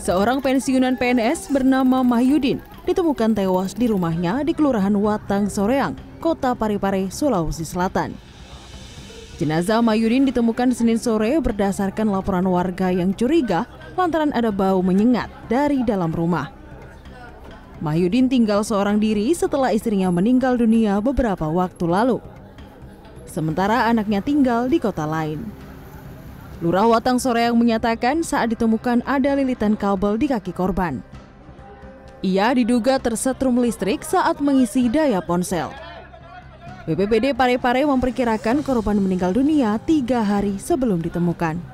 Seorang pensiunan PNS bernama Mahyudin ditemukan tewas di rumahnya di Kelurahan Watang Soreang, Kota Parepare, Sulawesi Selatan. Jenazah Mahyudin ditemukan Senin sore berdasarkan laporan warga yang curiga lantaran ada bau menyengat dari dalam rumah. Mahyudin tinggal seorang diri setelah istrinya meninggal dunia beberapa waktu lalu. Sementara anaknya tinggal di kota lain. Lurah Watang Soreang menyatakan saat ditemukan ada lilitan kabel di kaki korban. Ia diduga tersetrum listrik saat mengisi daya ponsel. BPBD Parepare memperkirakan korban meninggal dunia 3 hari sebelum ditemukan.